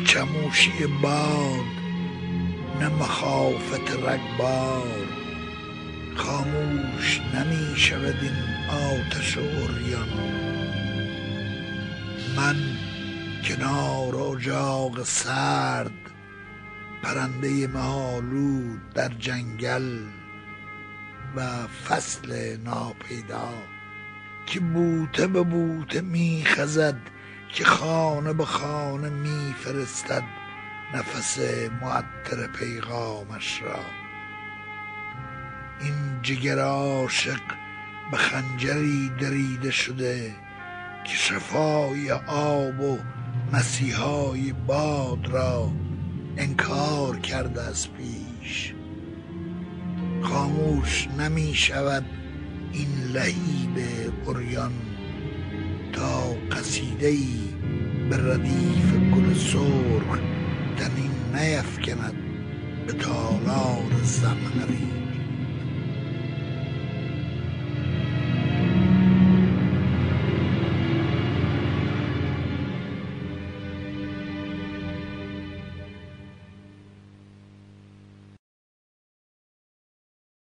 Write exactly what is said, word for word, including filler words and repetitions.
چموشی باد نه مخافت رگبار. خاموش نمی شود این آتش عریان. من کنار اجاق سرد پرنده مه‌آلود در جنگل و فصل ناپیدا که بوته به بوته می خزد، که خانه به خانه می فرستد نفس معطر پیغامش را. این جگر عاشق به خنجری دریده شده که شفای آب و مسیحای باد را انکار کرده از پیش. خاموش نمی شود این لهیب عریان تا قصیده‌ای به ردیف گل سرخ تنین نیفکند به تالار زمهریر.